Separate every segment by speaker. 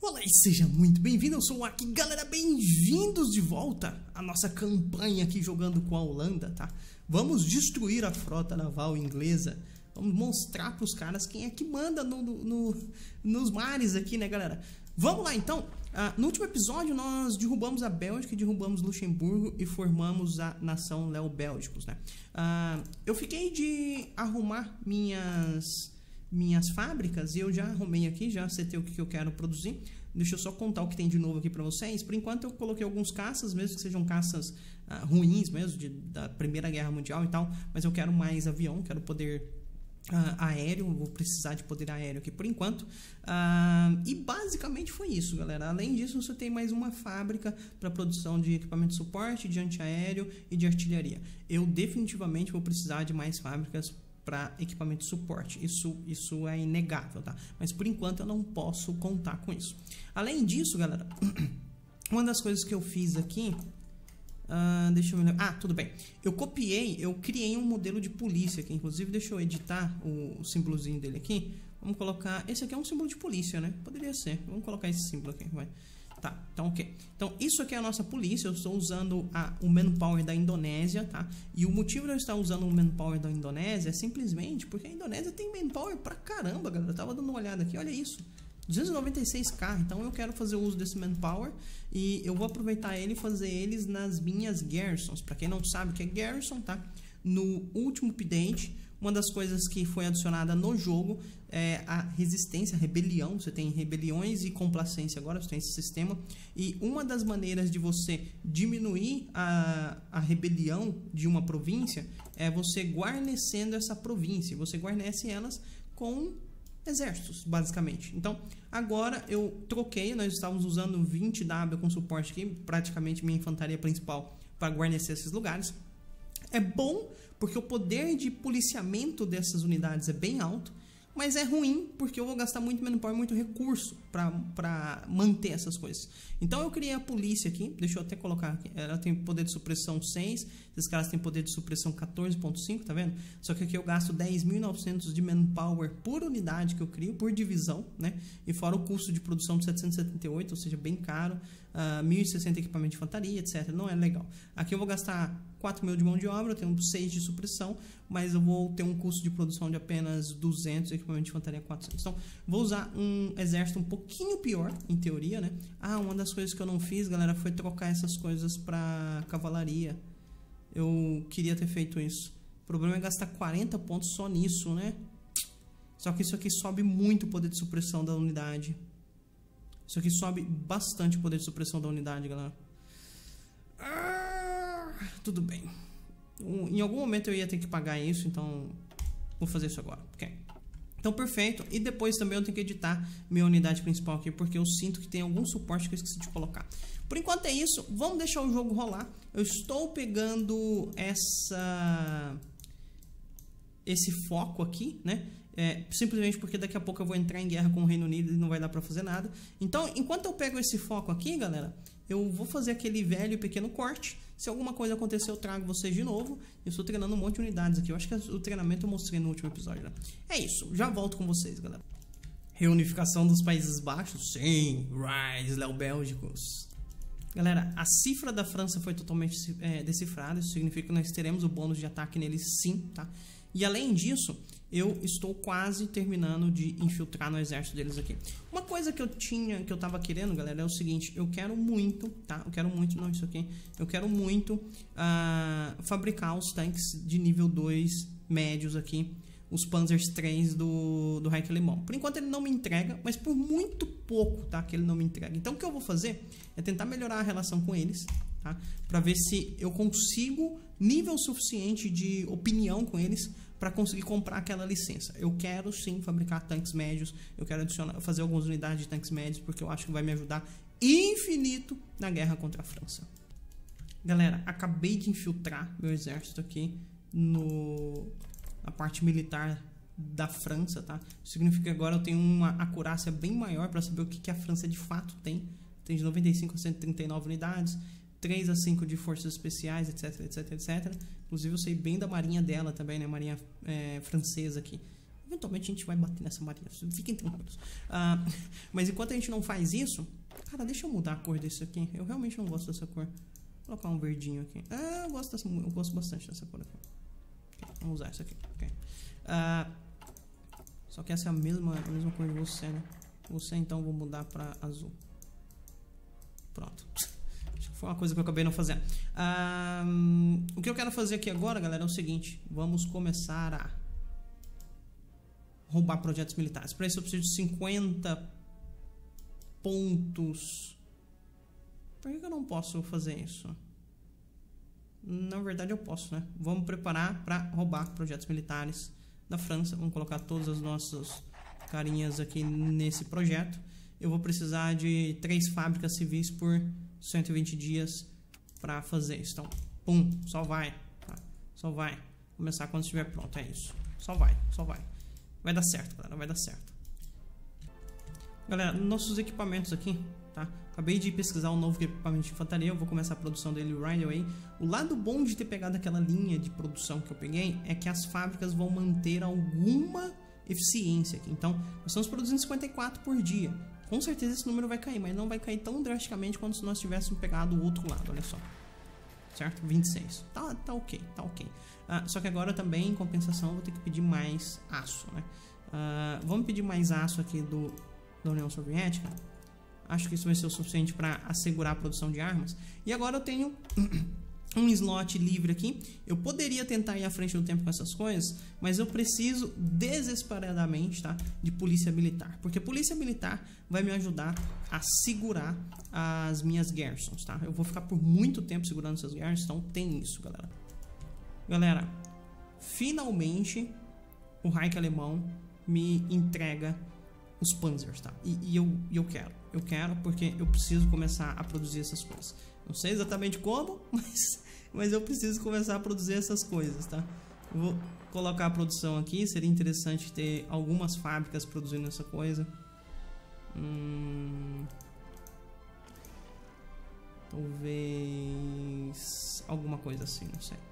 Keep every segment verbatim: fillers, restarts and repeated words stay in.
Speaker 1: Olá e seja muito bem-vindo, eu sou o Aki. Galera, bem-vindos de volta à nossa campanha aqui jogando com a Holanda, tá? Vamos destruir a frota naval inglesa. Vamos mostrar pros caras quem é que manda no, no, no, nos mares aqui, né, galera? Vamos lá, então. Ah, no último episódio, nós derrubamos a Bélgica, derrubamos Luxemburgo e formamos a nação Léo-Bélgicos, né? Ah, eu fiquei de arrumar minhas... minhas fábricas e eu já arrumei aqui, já acertei o que eu quero produzir. Deixa eu só contar o que tem de novo aqui para vocês. Por enquanto eu coloquei alguns caças, mesmo que sejam caças ah, ruins mesmo, de, da Primeira Guerra Mundial e tal, mas eu quero mais avião, quero poder ah, aéreo, vou precisar de poder aéreo aqui por enquanto. Ah, e basicamente foi isso, galera. Além disso, você tem mais uma fábrica para produção de equipamento de suporte, de antiaéreo e de artilharia. Eu definitivamente vou precisar de mais fábricas para equipamento de suporte, isso, isso é inegável, tá? Mas por enquanto eu não posso contar com isso. Além disso, galera, uma das coisas que eu fiz aqui, uh, deixa eu ver, ah, tudo bem, eu copiei, eu criei um modelo de polícia aqui, inclusive deixa eu editar o, o símbolozinho dele aqui, vamos colocar, esse aqui é um símbolo de polícia, né? Poderia ser, vamos colocar esse símbolo aqui, vai. Tá, então ok. Então isso aqui é a nossa polícia. Eu estou usando a, o Manpower da Indonésia, tá? E o motivo de eu estar usando o Manpower da Indonésia é simplesmente porque a Indonésia tem Manpower pra caramba, galera. Eu tava dando uma olhada aqui, olha isso. duzentos e noventa e seis K, então eu quero fazer o uso desse Manpower e eu vou aproveitar ele e fazer eles nas minhas Garrisons. Pra quem não sabe o que é Garrison, tá? No último update, uma das coisas que foi adicionada no jogo é a resistência, a rebelião. Você tem rebeliões e complacência agora, você tem esse sistema. E uma das maneiras de você diminuir a, a rebelião de uma província é você guarnecendo essa província. Você guarnece elas com exércitos, basicamente. Então, agora eu troquei, nós estávamos usando vinte W com suporte aqui, praticamente minha infantaria principal, para guarnecer esses lugares. É bom porque o poder de policiamento dessas unidades é bem alto, mas é ruim porque eu vou gastar muito manpower, muito recurso para manter essas coisas. Então eu criei a polícia aqui, deixa eu até colocar aqui, ela tem poder de supressão seis, esses caras têm poder de supressão quatorze ponto cinco, tá vendo? Só que aqui eu gasto dez mil e novecentos de manpower por unidade que eu crio, por divisão, né? E fora o custo de produção de setecentos e setenta e oito, ou seja, bem caro, uh, mil e sessenta equipamento de infantaria, etcétera. Não é legal. Aqui eu vou gastar quatro mil de mão de obra, eu tenho seis de supressão, mas eu vou ter um custo de produção de apenas duzentos, equipamento de infantaria quatrocentos. Então, vou usar um exército um pouquinho pior, em teoria, né? Ah, uma das coisas que eu não fiz, galera, foi trocar essas coisas para cavalaria. Eu queria ter feito isso. O problema é gastar quarenta pontos só nisso, né? Só que isso aqui sobe muito o poder de supressão da unidade. Isso aqui sobe bastante o poder de supressão da unidade, galera. Tudo bem. Em algum momento eu ia ter que pagar isso, então vou fazer isso agora. Ok. Então, perfeito. E depois também eu tenho que editar minha unidade principal aqui, porque eu sinto que tem algum suporte que eu esqueci de colocar. Por enquanto é isso. Vamos deixar o jogo rolar. Eu estou pegando essa... esse foco aqui, né? É, simplesmente porque daqui a pouco eu vou entrar em guerra com o Reino Unido e não vai dar pra fazer nada. Então, enquanto eu pego esse foco aqui, galera, eu vou fazer aquele velho e pequeno corte. Se alguma coisa acontecer, eu trago vocês de novo. Eu estou treinando um monte de unidades aqui. Eu acho que o treinamento eu mostrei no último episódio, né? É isso, já volto com vocês, galera. Reunificação dos Países Baixos? Sim, Rise, Léo-Bélgicos. Galera, a cifra da França foi totalmente é, decifrada. Isso significa que nós teremos o bônus de ataque neles, sim, tá? E além disso, eu estou quase terminando de infiltrar no exército deles aqui. Uma coisa que eu tinha, que eu tava querendo, galera, é o seguinte. Eu quero muito, tá? Eu quero muito, não, isso aqui. Eu quero muito uh, fabricar os tanques de nível dois médios aqui. Os Panzers três do, do Reich Alemão. Por enquanto ele não me entrega, mas por muito pouco, tá? Que ele não me entrega. Então o que eu vou fazer é tentar melhorar a relação com eles, tá? Pra ver se eu consigo nível suficiente de opinião com eles para conseguir comprar aquela licença. Eu quero sim fabricar tanques médios, eu quero adicionar, fazer algumas unidades de tanques médios, porque eu acho que vai me ajudar infinito na guerra contra a França. Galera, acabei de infiltrar meu exército aqui no, na parte militar da França, tá? Isso significa que agora eu tenho uma acurácia bem maior para saber o que, que a França de fato tem. Tem de noventa e cinco a cento e trinta e nove unidades, três a cinco de forças especiais, etc, etc, etcétera. Inclusive eu sei bem da marinha dela também, né? Marinha é, francesa aqui. Eventualmente a gente vai bater nessa marinha, fiquem tranquilos. Uh, mas enquanto a gente não faz isso... Cara, deixa eu mudar a cor desse aqui. Eu realmente não gosto dessa cor. Vou colocar um verdinho aqui. Ah, eu gosto, dessa, eu gosto bastante dessa cor aqui. Okay, vamos usar essa aqui. Okay. Uh, só que essa é a mesma, a mesma cor de você, né? Você então vou mudar pra azul. Pronto. Acho que foi uma coisa que eu acabei não fazendo. Uh, o que eu quero fazer aqui agora, galera, é o seguinte. Vamos começar a roubar projetos militares. Para isso eu preciso de cinquenta pontos. Por que eu não posso fazer isso? Na verdade eu posso, né? Vamos preparar para roubar projetos militares da França. Vamos colocar todas as nossas carinhas aqui nesse projeto. Eu vou precisar de três fábricas civis por cento e vinte dias para fazer isso. Então, pum, só vai. Tá? Só vai. Começar quando estiver pronto, é isso. Só vai, só vai. Vai dar certo, galera, vai dar certo. Galera, nossos equipamentos aqui, tá? Acabei de pesquisar um novo equipamento de infantaria, eu vou começar a produção dele right away. O lado bom de ter pegado aquela linha de produção que eu peguei é que as fábricas vão manter alguma eficiência aqui. Então, nós estamos produzindo cinquenta e quatro por dia. Com certeza esse número vai cair, mas não vai cair tão drasticamente quanto se nós tivéssemos pegado o outro lado, olha só. Certo? vinte e seis. Tá, tá ok, tá ok. Uh, só que agora também, em compensação, eu vou ter que pedir mais aço, né? Uh, vamos pedir mais aço aqui do... da União Soviética. Acho que isso vai ser o suficiente para assegurar a produção de armas. E agora eu tenho um slot livre aqui. Eu poderia tentar ir à frente do tempo com essas coisas, mas eu preciso desesperadamente, tá, de polícia militar. Porque polícia militar vai me ajudar a segurar as minhas garrisons, tá? Eu vou ficar por muito tempo segurando essas garrisons, então tem isso, galera. Galera, finalmente o Reich alemão me entrega os Panzers, tá? E, e eu, eu quero, eu quero porque eu preciso começar a produzir essas coisas. Não sei exatamente como, mas, mas eu preciso começar a produzir essas coisas, tá? Eu vou colocar a produção aqui, seria interessante ter algumas fábricas produzindo essa coisa. Hum, talvez alguma coisa assim, não sei.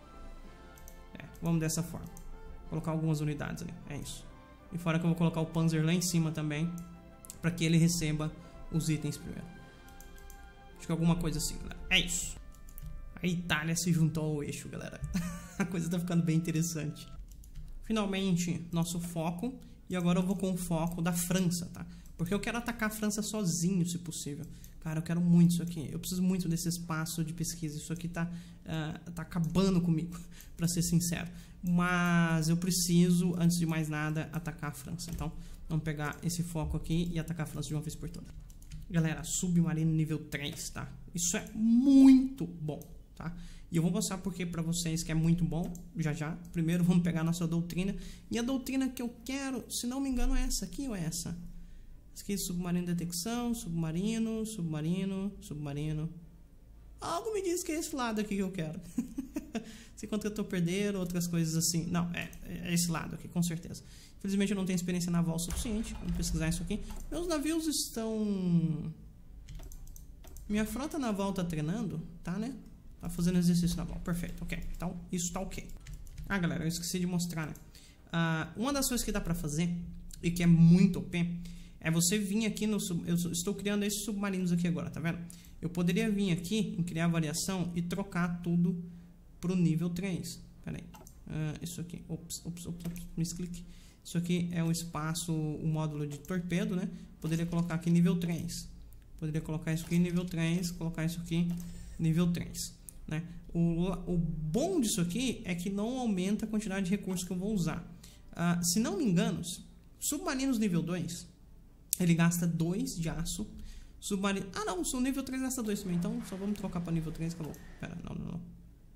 Speaker 1: É, vamos dessa forma. Colocar algumas unidades ali, é isso. E fora que eu vou colocar o Panzer lá em cima também, para que ele receba os itens primeiro. Acho que alguma coisa assim, galera. É isso. A Itália se juntou ao eixo, galera. A coisa tá ficando bem interessante. Finalmente, nosso foco. E agora eu vou com o foco da França, tá? Porque eu quero atacar a França sozinho, se possível. Cara, eu quero muito isso aqui. Eu preciso muito desse espaço de pesquisa. Isso aqui tá, uh, tá acabando comigo, pra ser sincero. Mas eu preciso, antes de mais nada, atacar a França. Então, vamos pegar esse foco aqui e atacar a França de uma vez por todas. Galera, submarino nível três, tá? Isso é muito bom, tá? E eu vou mostrar porque pra vocês que é muito bom, já já. Primeiro, vamos pegar a nossa doutrina. E a doutrina que eu quero, se não me engano, é essa aqui ou é essa? Essa aqui, submarino de detecção, submarino, submarino, submarino. Algo me diz que é esse lado aqui que eu quero. Sei quanto que eu tô perdendo, outras coisas assim. Não, é, é esse lado aqui, com certeza. Infelizmente eu não tenho experiência naval suficiente. Vamos pesquisar isso aqui. Meus navios estão... Minha frota naval tá treinando, tá, né? Tá fazendo exercício naval. Perfeito, ok. Então, isso tá ok. Ah, galera, eu esqueci de mostrar, né? Uh, uma das coisas que dá pra fazer, e que é muito O P, é você vir aqui no... Sub... Eu estou criando esses submarinos aqui agora, tá vendo? Eu poderia vir aqui em criar variação e trocar tudo pro nível três. Pera aí. Uh, isso aqui. Ops, ops, ops, ops. Misclick. Isso aqui é o espaço, o módulo de torpedo, né? Poderia colocar aqui nível três. Poderia colocar isso aqui em nível três, colocar isso aqui nível três, né? O, o bom disso aqui é que não aumenta a quantidade de recursos que eu vou usar. Uh, se não me engano, submarinos nível dois, ele gasta dois de aço. Submarino... Ah, não, o nível três gasta dois também, então só vamos trocar para nível três, acabou. Pera, não, não, não.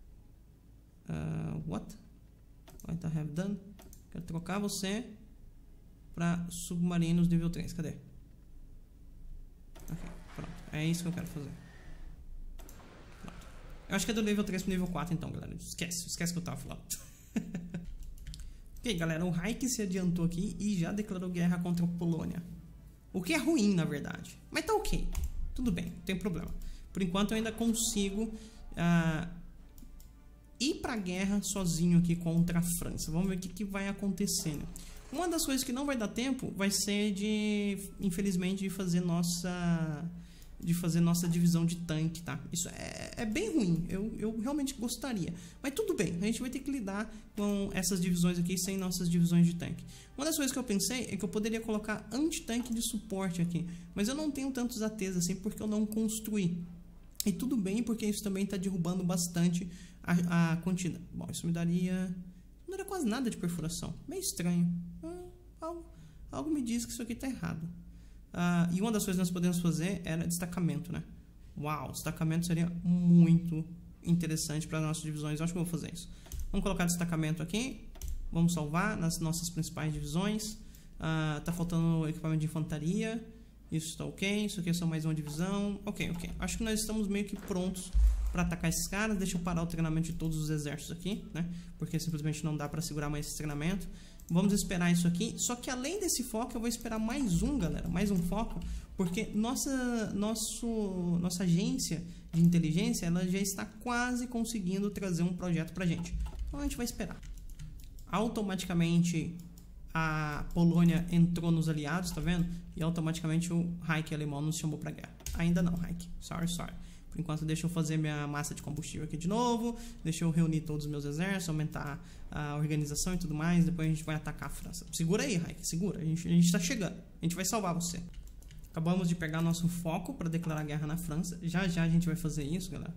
Speaker 1: Uh, what? What I have done? Quero trocar você para submarinos nível três. Cadê? Ok, pronto. É isso que eu quero fazer. Pronto. Eu acho que é do nível três para nível quatro então, galera. Esquece, esquece que eu tava falando. Ok, galera, o Reich se adiantou aqui e já declarou guerra contra a Polônia. O que é ruim, na verdade. Mas tá ok. Tudo bem, não tem problema. Por enquanto eu ainda consigo... Uh, ir para a guerra sozinho aqui contra a França. Vamos ver o que, que vai acontecendo. Uma das coisas que não vai dar tempo vai ser de, infelizmente, de fazer nossa, de fazer nossa divisão de tanque, tá? Isso é, é bem ruim, eu, eu realmente gostaria. Mas tudo bem, a gente vai ter que lidar com essas divisões aqui sem nossas divisões de tanque. Uma das coisas que eu pensei é que eu poderia colocar anti-tanque de suporte aqui, mas eu não tenho tantos A Ts assim porque eu não construí. E tudo bem, porque isso também está derrubando bastante a, a quantidade. Bom, isso me daria... Não era quase nada de perfuração. Meio estranho. Ah, algo, algo me diz que isso aqui está errado. Ah, e uma das coisas que nós podemos fazer era destacamento, né? Uau, destacamento seria muito interessante para as nossas divisões. Eu acho que eu vou fazer isso. Vamos colocar destacamento aqui. Vamos salvar nas nossas principais divisões. Ah, tá faltando equipamento de infantaria. Isso está ok. Isso aqui é só mais uma divisão. Ok, ok. Acho que nós estamos meio que prontos para atacar esses caras. Deixa eu parar o treinamento de todos os exércitos aqui, né? Porque simplesmente não dá para segurar mais esse treinamento. Vamos esperar isso aqui. Só que além desse foco, eu vou esperar mais um, galera. Mais um foco. Porque nossa, nosso, nossa agência de inteligência, ela já está quase conseguindo trazer um projeto pra gente. Então a gente vai esperar. Automaticamente a Polônia entrou nos aliados, tá vendo? E automaticamente o Reich alemão nos chamou pra guerra. Ainda não, Reich. Sorry, sorry. Por enquanto, deixa eu fazer minha massa de combustível aqui de novo. Deixa eu reunir todos os meus exércitos, aumentar a organização e tudo mais. Depois a gente vai atacar a França. Segura aí, Reich, segura. A gente, a gente tá chegando. A gente vai salvar você. Acabamos de pegar nosso foco para declarar guerra na França. Já já a gente vai fazer isso, galera.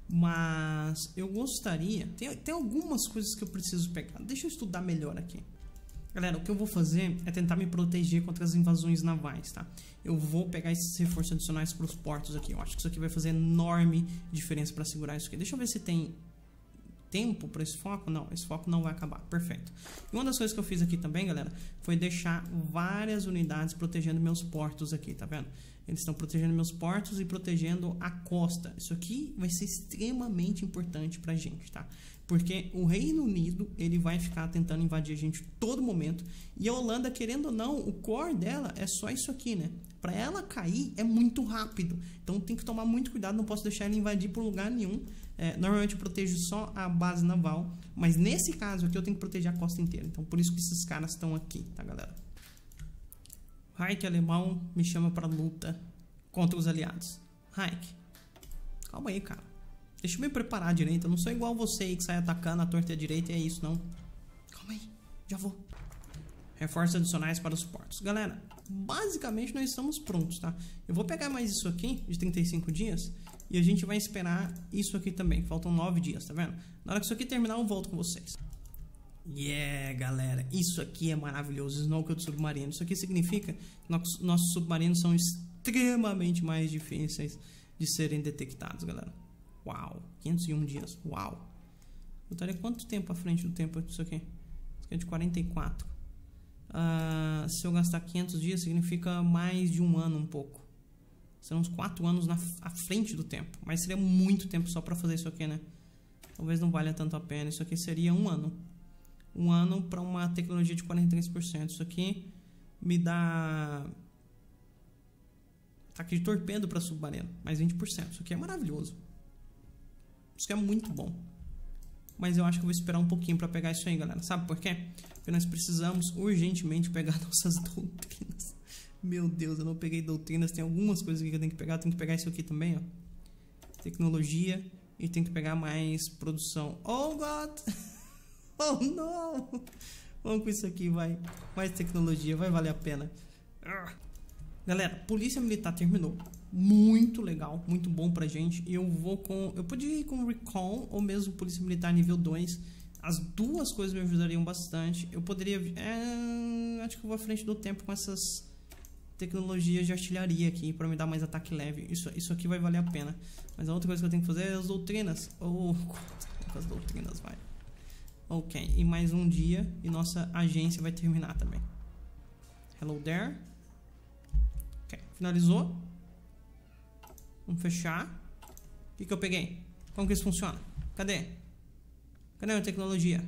Speaker 1: Mas eu gostaria... Tem, tem algumas coisas que eu preciso pegar. Deixa eu estudar melhor aqui. Galera, o que eu vou fazer é tentar me proteger contra as invasões navais, tá? Eu vou pegar esses reforços adicionais para os portos aqui. Eu acho que isso aqui vai fazer enorme diferença para segurar isso aqui. Deixa eu ver se tem tempo para esse foco. Não, esse foco não vai acabar. Perfeito. E uma das coisas que eu fiz aqui também, galera, foi deixar várias unidades protegendo meus portos aqui, tá vendo? Eles estão protegendo meus portos e protegendo a costa. Isso aqui vai ser extremamente importante pra gente, tá? Porque o Reino Unido, ele vai ficar tentando invadir a gente todo momento. E a Holanda, querendo ou não, o core dela é só isso aqui, né? Pra ela cair é muito rápido. Então tem que tomar muito cuidado, não posso deixar ela invadir por lugar nenhum. É, normalmente eu protejo só a base naval. Mas nesse caso aqui eu tenho que proteger a costa inteira. Então por isso que esses caras estão aqui, tá, galera? Reich alemão me chama pra luta contra os aliados. Reich, calma aí, cara. Deixa eu me preparar direito. Eu não sou igual você aí que sai atacando a torta e a direita. E é isso, não. Calma aí, já vou. Reforços adicionais para os portos. Galera, basicamente nós estamos prontos, tá? Eu vou pegar mais isso aqui de trinta e cinco dias. E a gente vai esperar isso aqui também. Faltam nove dias, tá vendo? Na hora que isso aqui terminar, eu volto com vocês. Yeah, galera, isso aqui é maravilhoso. Snorkel de submarino. Isso aqui significa que nossos, nossos submarinos são extremamente mais difíceis de serem detectados, galera. Uau, quinhentos e um dias, uau. Eu estaria quanto tempo à frente do tempo disso aqui? Isso aqui é de quarenta e quatro. Uh, se eu gastar quinhentos dias, significa mais de um ano um pouco. Serão uns quatro anos na, à frente do tempo. Mas seria muito tempo só para fazer isso aqui, né? Talvez não valha tanto a pena. Isso aqui seria um ano. Um ano para uma tecnologia de quarenta e três por cento. Isso aqui me dá... Ataque de torpedo para submarino. Mais vinte por cento. Isso aqui é maravilhoso. Isso aqui é muito bom. Mas eu acho que eu vou esperar um pouquinho para pegar isso aí, galera. Sabe por quê? Porque nós precisamos urgentemente pegar nossas doutrinas. Meu Deus, eu não peguei doutrinas. Tem algumas coisas aqui que eu tenho que pegar. Eu tenho que pegar isso aqui também, ó. Tecnologia. E tenho que pegar mais produção. Oh, God! Oh, não! Vamos com isso aqui, vai. Mais tecnologia, vai valer a pena. Galera, Polícia Militar terminou. Muito legal, muito bom pra gente. Eu vou com... Eu podia ir com Recon ou mesmo Polícia Militar nível dois. As duas coisas me ajudariam bastante. Eu poderia... É, acho que eu vou à frente do tempo com essas tecnologias de artilharia aqui pra me dar mais ataque leve. Isso, isso aqui vai valer a pena. Mas a outra coisa que eu tenho que fazer é as doutrinas. Oh, as doutrinas, vai. Ok, e mais um dia e nossa agência vai terminar também. Hello there. Ok, finalizou. Vamos fechar. O que, que eu peguei? Como que isso funciona? Cadê? Cadê a tecnologia?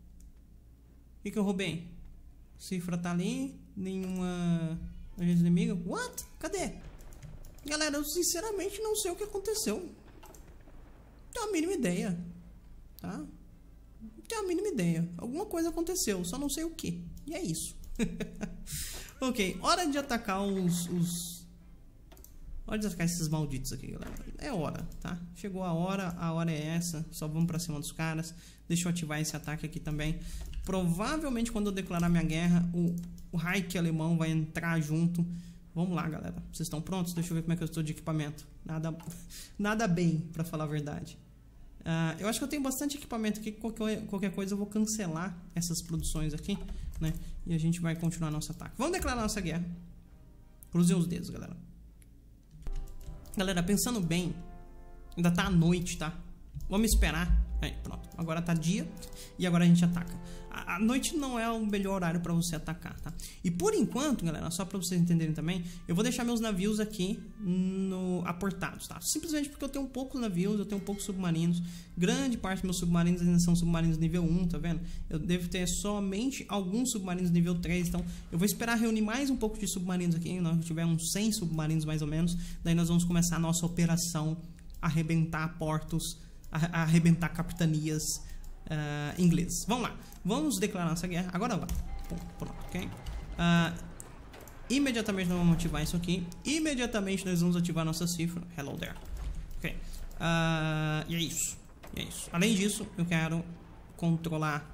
Speaker 1: O que, que eu roubei? Cifra tá ali. Nenhuma agência inimiga. What? Cadê? Galera, eu sinceramente não sei o que aconteceu. Não tenho a mínima ideia. Tá? Não tenho a mínima ideia. Alguma coisa aconteceu, só não sei o que. E é isso. Ok, hora de atacar os, os... Hora de atacar esses malditos aqui, galera. É hora, tá? Chegou a hora, a hora é essa. Só vamos pra cima dos caras. Deixa eu ativar esse ataque aqui também. Provavelmente quando eu declarar minha guerra, o, o Reich alemão vai entrar junto. Vamos lá, galera. Vocês estão prontos? Deixa eu ver como é que eu estou de equipamento. Nada, nada bem, pra falar a verdade. Uh, eu acho que eu tenho bastante equipamento aqui. Qualquer, qualquer coisa eu vou cancelar essas produções aqui, né? E a gente vai continuar nosso ataque. Vamos declarar nossa guerra. Cruzem os dedos, galera. Galera, pensando bem, ainda tá à noite, tá? Vamos esperar. Aí, pronto. Agora tá dia e agora a gente ataca. A, a noite não é o melhor horário para você atacar, tá? E por enquanto, galera, só para vocês entenderem também, eu vou deixar meus navios aqui no aportados, tá? Simplesmente porque eu tenho poucos navios, eu tenho poucos submarinos. Grande parte dos meus submarinos ainda são submarinos nível um, tá vendo? Eu devo ter somente alguns submarinos nível três, então eu vou esperar reunir mais um pouco de submarinos aqui. Nós tiver uns cem submarinos mais ou menos, daí nós vamos começar a nossa operação arrebentar portos, a arrebentar capitanias uh, inglesas. Vamos lá, vamos declarar nossa guerra. Agora vai. Pronto, ok? Uh, imediatamente nós vamos ativar isso aqui. Imediatamente nós vamos ativar nossa cifra. Hello there. Ok. Uh, e é isso. E é isso. Além disso, eu quero controlar.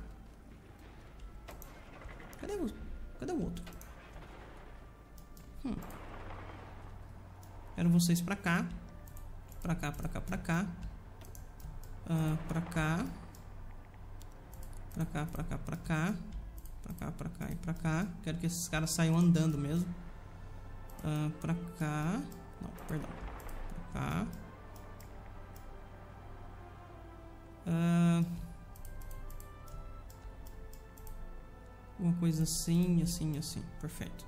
Speaker 1: Cadê o, Cadê o outro? Hum. Quero vocês pra cá. Pra cá, pra cá, pra cá. Uh, pra cá. Pra cá, pra cá, pra cá. Pra cá, pra cá e pra cá. Quero que esses caras saiam andando mesmo. Uh, pra cá. Não, perdão. Pra cá. Uh, uma coisa assim, assim, assim. Perfeito.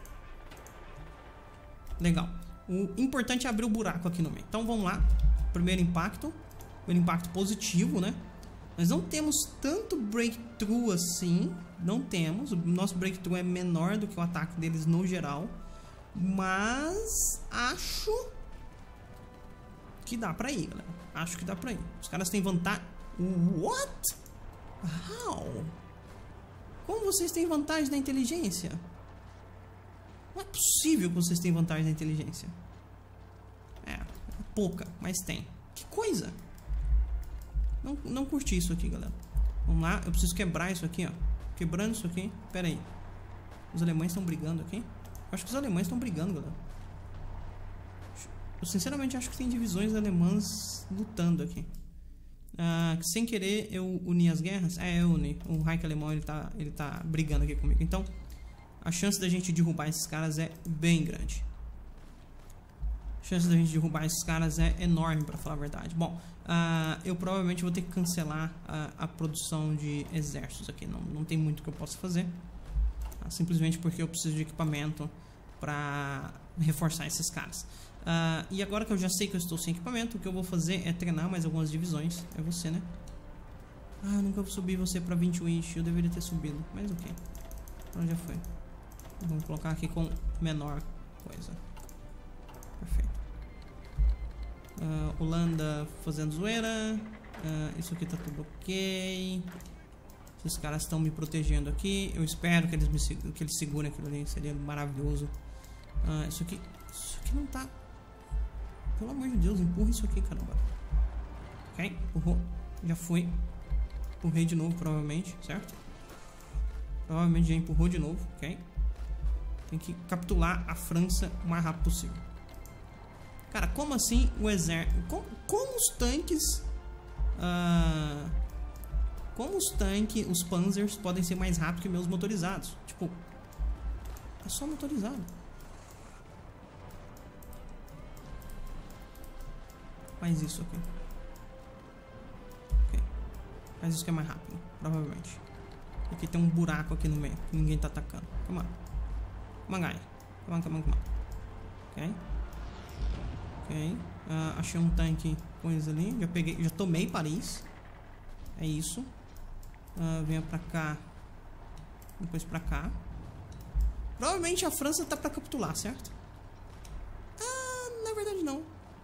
Speaker 1: Legal. O importante é abrir o buraco aqui no meio. Então vamos lá. Primeiro impacto. Primeiro impacto positivo, né? Nós não temos tanto breakthrough assim. Não temos. O nosso breakthrough é menor do que o ataque deles no geral. Mas acho que dá pra ir, galera. Acho que dá pra ir. Os caras têm vantagem. What? How? Como vocês têm vantagem na inteligência? Não é possível que vocês tenham vantagem na inteligência. É, é pouca, mas tem. Que coisa. Não, não curti isso aqui, galera. Vamos lá, eu preciso quebrar isso aqui, ó. Quebrando isso aqui. Pera aí. Os alemães estão brigando aqui? Eu acho que os alemães estão brigando, galera. Eu sinceramente acho que tem divisões alemãs lutando aqui. Ah, sem querer eu uni as guerras. É, eu uni. O Reich alemão ele tá, ele tá brigando aqui comigo. Então, a chance da gente derrubar esses caras é bem grande. A chance da gente derrubar esses caras é enorme, pra falar a verdade. Bom, uh, eu provavelmente vou ter que cancelar a, a produção de exércitos aqui. Não, não tem muito que eu possa fazer. Uh, simplesmente porque eu preciso de equipamento pra reforçar esses caras. Uh, e agora que eu já sei que eu estou sem equipamento, o que eu vou fazer é treinar mais algumas divisões. É você, né? Ah, eu nunca subi você pra vinte wish. Eu deveria ter subido, mas ok. Então já foi. Vamos colocar aqui com menor coisa. Perfeito. Uh, Holanda fazendo zoeira. Uh, isso aqui tá tudo ok. Esses caras estão me protegendo aqui. Eu espero que eles, me, que eles segurem aquilo ali. Seria maravilhoso. Uh, isso aqui. Isso aqui não tá. Pelo amor de Deus, empurra isso aqui, caramba. Ok, empurrou. Já foi. Empurrei de novo, provavelmente, certo? Provavelmente já empurrou de novo, ok? Tem que capturar a França o mais rápido possível. Cara, como assim o exército... Como, como os tanques... Uh, como os tanques, os panzers, podem ser mais rápidos que meus motorizados? Tipo... É só motorizado. Faz isso aqui. Ok. Faz isso que é mais rápido, provavelmente. Aqui tem um buraco aqui no meio, que ninguém tá atacando. Come on. Come on, guy. Come on, come on, come on. Ok. Ok. Uh, achei um tanque coisa ali. Já peguei, já tomei Paris. É isso. Uh, venha pra cá. Depois pra cá. Provavelmente a França tá pra capitular, certo? Ah, na verdade não.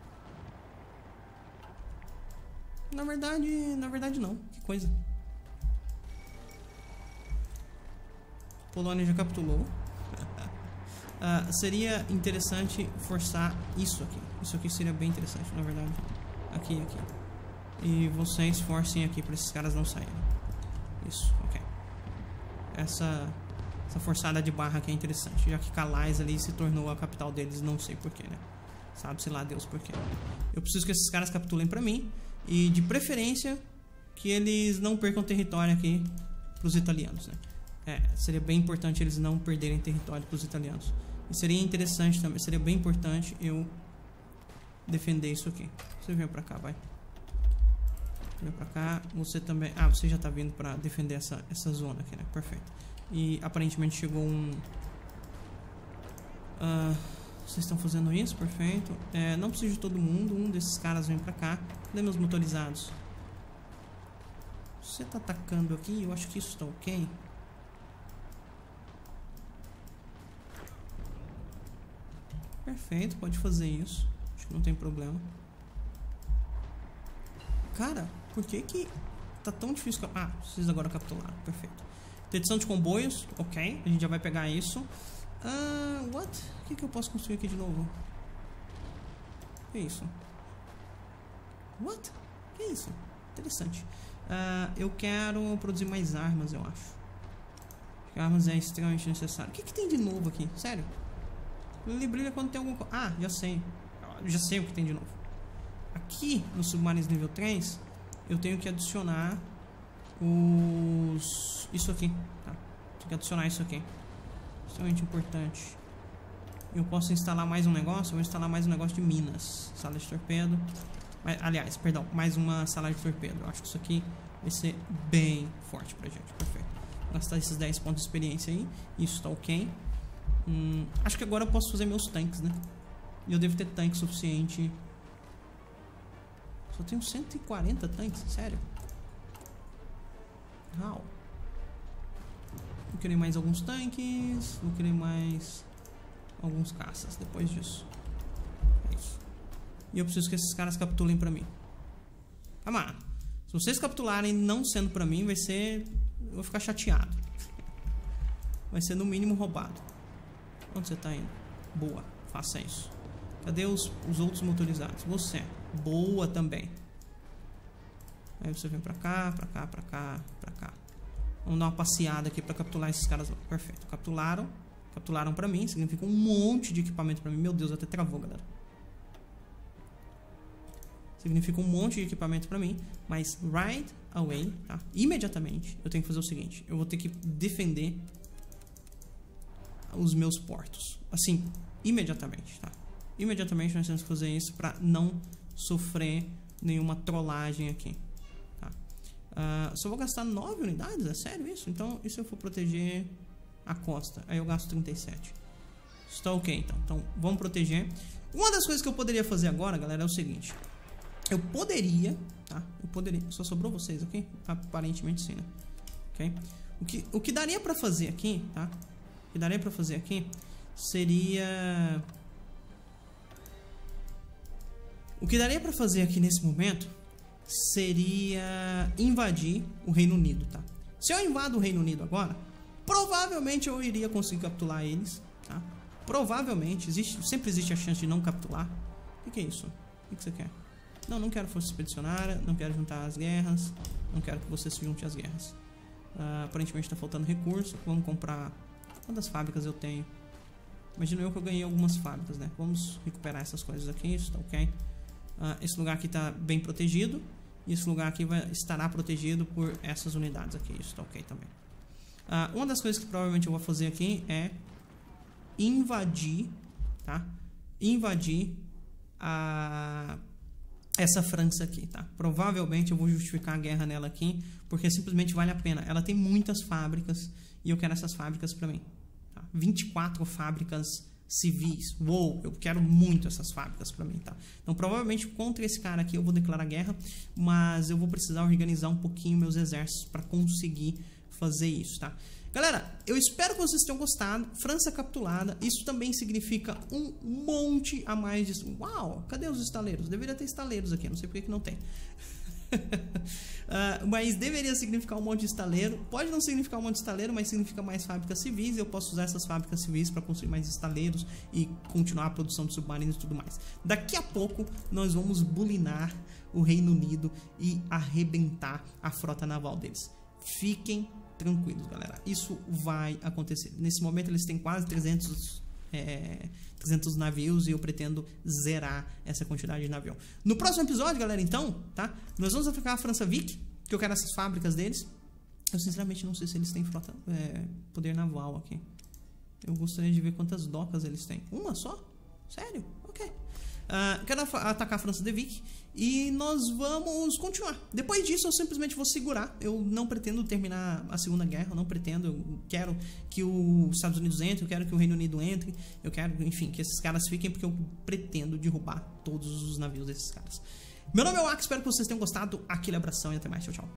Speaker 1: Na verdade, na verdade não. Que coisa. Polônia já capitulou. uh, seria interessante forçar isso aqui. Isso aqui seria bem interessante, na verdade. Aqui e aqui. E vocês forcem aqui para esses caras não saírem. Isso, ok. Essa, essa forçada de barra aqui é interessante. Já que Calais ali se tornou a capital deles, não sei porquê, né? Sabe-se lá Deus porquê. Eu preciso que esses caras capitulem pra mim. E de preferência que eles não percam território aqui pros italianos, né? É, seria bem importante eles não perderem território pros italianos. E seria interessante também, seria bem importante eu defender isso aqui. Você vem pra cá, vai. Vem pra cá, você também... Ah, você já tá vindo pra defender essa, essa zona aqui, né? Perfeito. E aparentemente chegou um... Ah... Uh... Vocês estão fazendo isso, perfeito. É, não preciso de todo mundo. Um desses caras vem pra cá. Cadê meus motorizados? Você tá atacando aqui? Eu acho que isso tá ok. Perfeito, pode fazer isso. Acho que não tem problema. Cara, por que que tá tão difícil? Ah, vocês agora capturaram. Perfeito. Interdição de comboios. Ok, a gente já vai pegar isso. Ah, uh, what? O que, que eu posso construir aqui de novo? Que isso? What? Que isso? Interessante. Uh, eu quero produzir mais armas, eu acho. Porque armas é extremamente necessário. O que, que tem de novo aqui? Sério? Ele brilha quando tem algum... Ah, já sei. Eu já sei o que tem de novo. Aqui, no Submarines nível três, eu tenho que adicionar os... Isso aqui, tá? Tenho que adicionar isso aqui. Extremamente importante. Eu posso instalar mais um negócio. Eu vou instalar mais um negócio de minas. Sala de torpedo. Mas, aliás, perdão, mais uma sala de torpedo. Eu acho que isso aqui vai ser bem forte pra gente. Perfeito. Vou gastar esses dez pontos de experiência aí. Isso tá ok. hum, Acho que agora eu posso fazer meus tanques, né? E eu devo ter tanque suficiente. Só tenho cento e quarenta tanques, sério. Uau. Vou querer mais alguns tanques. Vou querer mais alguns caças depois disso. É isso. E eu preciso que esses caras capitulem pra mim. Come on. Se vocês capitularem não sendo pra mim, vai ser... Eu vou ficar chateado. Vai ser no mínimo roubado. Onde você tá indo? Boa, faça isso. Cadê os, os outros motorizados? Você. Boa também. Aí você vem pra cá, pra cá, pra cá, pra cá. Vamos dar uma passeada aqui pra capturar esses caras. Perfeito, capturaram. Capturaram pra mim, significa um monte de equipamento pra mim. Meu Deus, até travou, galera. Significa um monte de equipamento pra mim. Mas right away, tá? Imediatamente, eu tenho que fazer o seguinte. Eu vou ter que defender os meus portos. Assim, imediatamente, tá? Imediatamente nós temos que fazer isso pra não sofrer nenhuma trollagem aqui. Uh, só vou gastar nove unidades? É sério isso? Então, e se eu for proteger a costa? Aí eu gasto trinta e sete. Está ok, então. Então, vamos proteger. Uma das coisas que eu poderia fazer agora, galera, é o seguinte. Eu poderia, tá? Eu poderia... Só sobrou vocês aqui? Aparentemente sim, né? Ok? O que, o que daria pra fazer aqui, tá? O que daria pra fazer aqui seria... O que daria pra fazer aqui nesse momento... seria invadir o Reino Unido, tá? Se eu invado o Reino Unido agora, provavelmente eu iria conseguir capturar eles, tá? Provavelmente, existe, sempre existe a chance de não capturar. O que, que é isso? O que, que você quer? Não, não quero força expedicionária, não quero juntar as guerras, não quero que você se junte às guerras. Uh, aparentemente está faltando recurso, vamos comprar... Quantas fábricas eu tenho? Imagina eu que eu ganhei algumas fábricas, né? Vamos recuperar essas coisas aqui, isso tá ok. Uh, esse lugar aqui está bem protegido. E esse lugar aqui vai, estará protegido por essas unidades aqui. Isso está ok também. Uh, uma das coisas que provavelmente eu vou fazer aqui é invadir, tá? Invadir a, essa França aqui, tá? Provavelmente eu vou justificar a guerra nela aqui, porque simplesmente vale a pena. Ela tem muitas fábricas e eu quero essas fábricas para mim. Tá? vinte e quatro fábricas civis. Uou, eu quero muito essas fábricas pra mim, tá? Então, provavelmente, contra esse cara aqui eu vou declarar guerra, mas eu vou precisar organizar um pouquinho meus exércitos pra conseguir fazer isso, tá? Galera, eu espero que vocês tenham gostado. França capturada, isso também significa um monte a mais de... Uau, cadê os estaleiros? Deveria ter estaleiros aqui, não sei por que que não tem. uh, mas deveria significar um monte de estaleiro. Pode não significar um monte de estaleiro, mas significa mais fábricas civis. E eu posso usar essas fábricas civis para construir mais estaleiros e continuar a produção de submarinos e tudo mais. Daqui a pouco nós vamos bulinar o Reino Unido e arrebentar a frota naval deles. Fiquem tranquilos, galera. Isso vai acontecer. Nesse momento eles têm quase trezentos... É, trezentos navios e eu pretendo zerar essa quantidade de navio. No próximo episódio, galera, então, tá? Nós vamos atacar a França Vic, que eu quero essas fábricas deles. Eu sinceramente não sei se eles têm frota, é, poder naval aqui. Eu gostaria de ver quantas docas eles têm. Uma só? Sério? Ok. Uh, quero atacar a França de Vic e nós vamos continuar. Depois disso eu simplesmente vou segurar. Eu não pretendo terminar a Segunda Guerra, eu não pretendo. Eu quero que os Estados Unidos entrem, eu quero que o Reino Unido entre, eu quero, enfim, que esses caras fiquem, porque eu pretendo derrubar todos os navios desses caras. Meu nome é o Aki, espero que vocês tenham gostado. Aquele abração e até mais. Tchau, tchau.